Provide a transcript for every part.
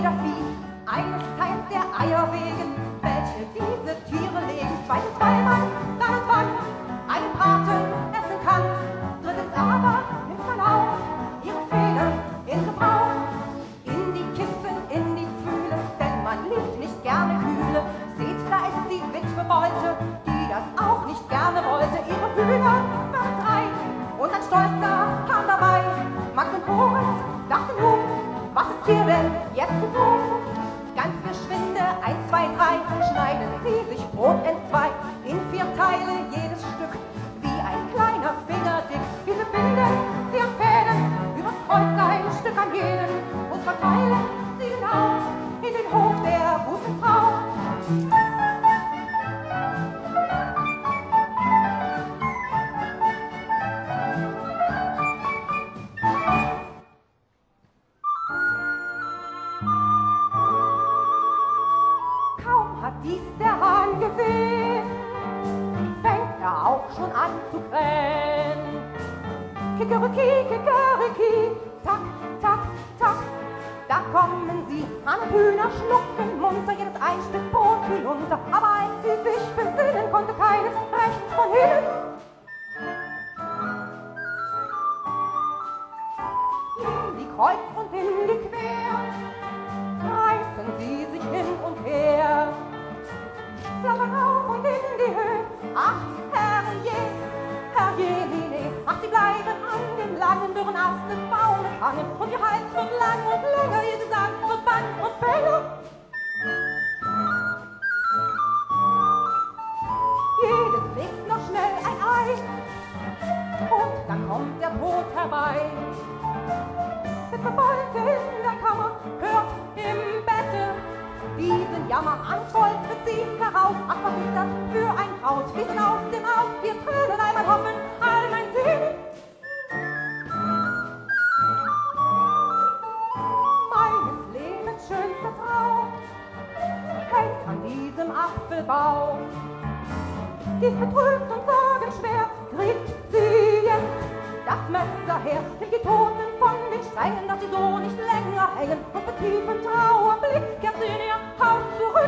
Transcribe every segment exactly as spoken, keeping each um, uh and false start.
das Vieh, eines Teils der Eier wegen, welche diese Tiere legen. Zweitens, weil man dann und wann einen Braten essen kann. Drittens aber nimmt man auch ihre Federn in Gebrauch. In die Kissen, in die Pfühle, denn man liebt nicht gerne Kühle. Seht, da ist die Witwe Beute, die das auch nicht gerne wollte. Ihre Hühner waren drei und ein Stolzer kam dabei. Max und Moritz dachten nun, was ist hier denn jetzt zu tun? Ganz geschwinde, eins, zwei, drei, schneiden sie sich Brot entzwei. In vier Teile jedes Stück, wie ein kleiner Finger dick. Diese binden sie an Fäden, übers Kreuz ein Stück an jeden und verteilen sie genau in den Hof der guten Frau. Dies der Hahn gesehen, fängt er auch schon an zu krähen. Kikeriki, kikeriki, tak, tak, tak, da kommen sie, Hahn und Hühner schlucken munter, jedes ein Stück Brot hinunter. Aber als sie sich besinnen, konnte keines rechts von hinten. In die Kreuz und in die Quer, reißen sie sich hin und her. Flattern auf und in die Höhe, ach, herrje, herrje, ach, sie bleiben an dem langen, dürren Ast des Baumes hangen, und ihr Hals wird lang und länger, ihr Gesang wird bang und bänger. Jedes legt noch schnell ein Ei, und dann kommt der Tod herbei. Witwe Beute in der Kammer, hört im Bette diesen Jammer an, voll tritt sie heraus. Ach, was ist das für ein Kraut? Fließen aus dem Auge, wir Tränen einmal hoffen, all mein Sinn. Meines Lebens schönster Traum hängt an diesem Apfelbaum. Dies betrübt und sorgenschwer kriegt sie jetzt das Messer her. Nimmt die Toten von den Strängen, dass sie so nicht länger hängen. Und mit tiefem Trauerblick kehrt sie in ihr Haus zurück.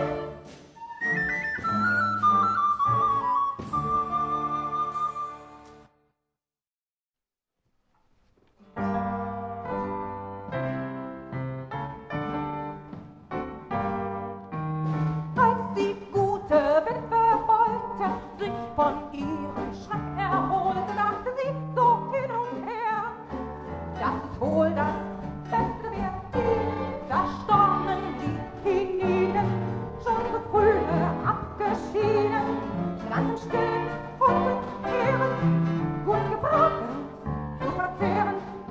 Als die gute Witwe Beute sich von ihrem Schreck erholte, dachte sie so hin und her, das ist wohl das Beste wär. Da stormen die hinein, schon so frühe abgeschieden, standen still und bekehren, gut gebraten zu verzehren.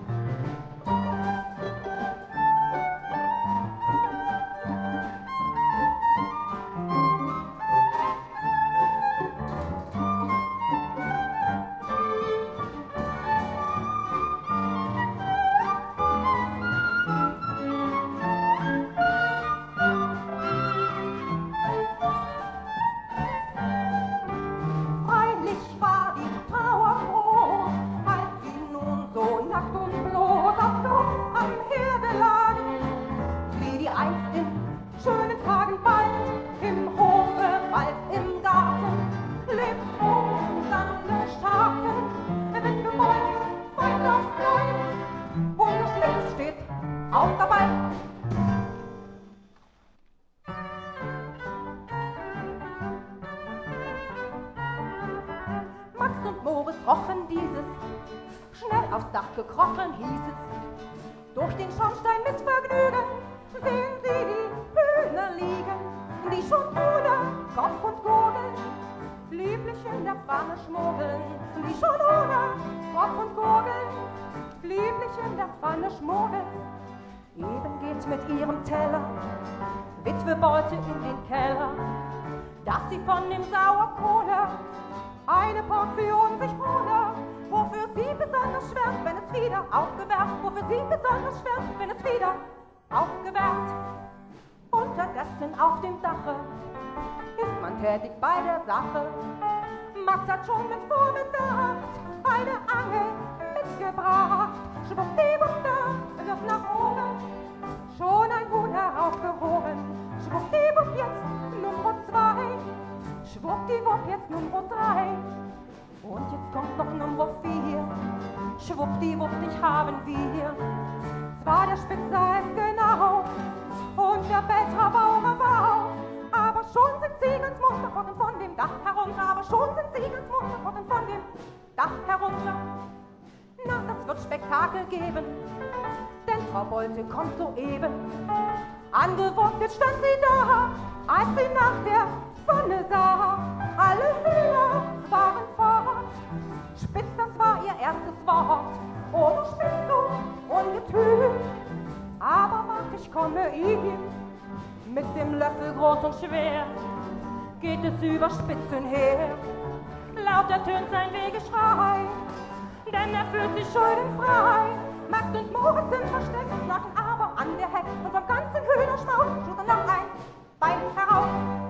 Rochen dieses, schnell aufs Dach gekrochen hieß es. Durch den Schornstein mit Vergnügen sehen sie die Hühner liegen, die schon ohne Kopf und Gurgel lieblich in der Pfanne schmuggeln. Die schon ohne Kopf und Gurgel lieblich in der Pfanne schmuggeln. Eben geht mit ihrem Teller Witwe Beute in den Keller, dass sie von dem Sauerkohle eine Portion sich hole, wofür sie besonders schwärmt, wenn es wieder aufgewärmt, wofür sie besonders schwärmt, wenn es wieder aufgewärmt. Unterdessen auf dem Dache ist man tätig bei der Sache. Max hat schon mit Vorbedacht eine Angel mitgebracht. Schwuppdiwupp, da, wirft nach oben, schon ein Huhn herauf. schwuppdiwupp, jetzt Nummer drei. Und jetzt kommt noch Nummer vier. Schwuppdiwupp, dich haben wir. Zwar der Spitzer ist genau und der Beltra Bauer wow. Aber schon sind sie ganz munter gucken von dem Dach herunter. Aber schon sind sie ganz munter gucken von dem Dach herunter. Na, das wird Spektakel geben, denn Frau Bolte kommt soeben. Angewurzelt stand sie da, als sie nach der Sonne sah. Alle Hühner waren fort, spitz, das war ihr erstes Wort. Oh, du spinnst du, Ungetüm, aber wart, ich komme ihm. Mit dem Löffel groß und schwer geht es über Spitzen her. Laut ertönt sein Wehgeschrei, denn er fühlt sich schuldenfrei. Max und Moritz sind versteckt und knochen aber an der Heck. Und vom ganzen Hühnerschmaus schlug noch ein Bein heraus.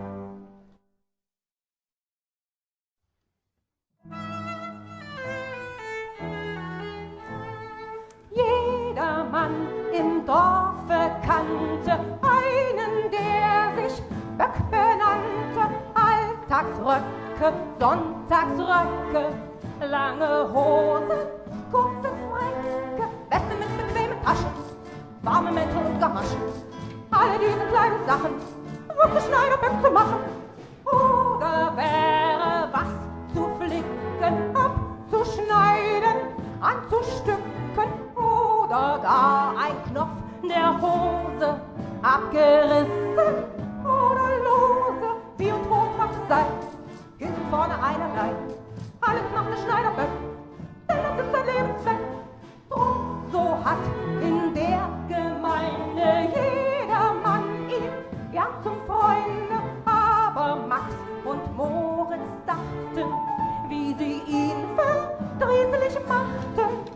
Jeder Mann im Dorfe kannte einen, der sich Böck benannte. Alltagsröcke, Sonntagsröcke, lange Hose, kurze Fränke, Weste mit bequemen Taschen, warme Mäntel und Gamaschen. Alle diese kleinen Sachen wusste Schneiderböck zu machen. Oder wäre was zu flicken, abzuschneiden, anzustücken. Oder gar ein Knopf der Hose abgerissen oder lose, wie und wo was sei, hinten vorne einerlei. Alles macht der Schneiderböck, denn das ist sein Lebenszweck. Drum, so hat in der Gemeinde jeder Mann ihn gern zum Freunde. Aber Max und Moritz dachten, wie sie ihn verdrießlich machten.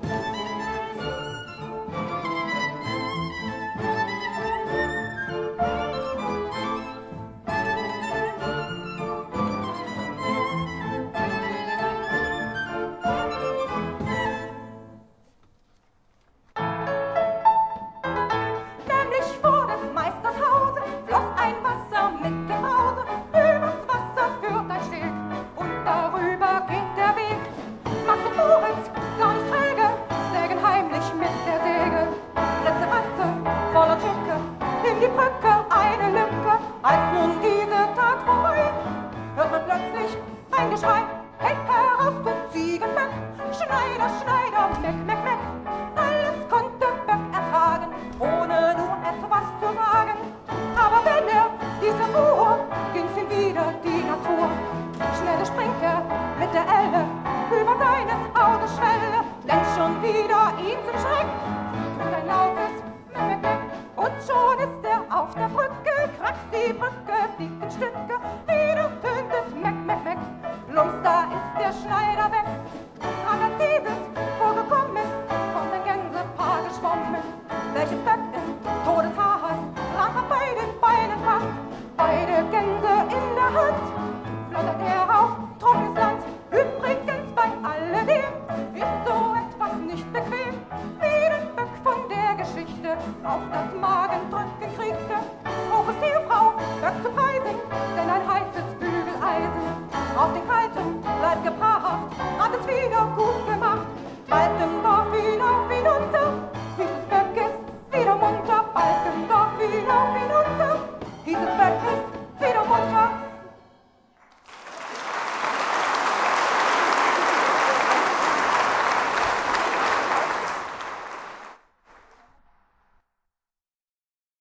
Ein Geschrei, hey, heraus, du Ziegenböck! Schneider, Schneider, meck, meck, meck!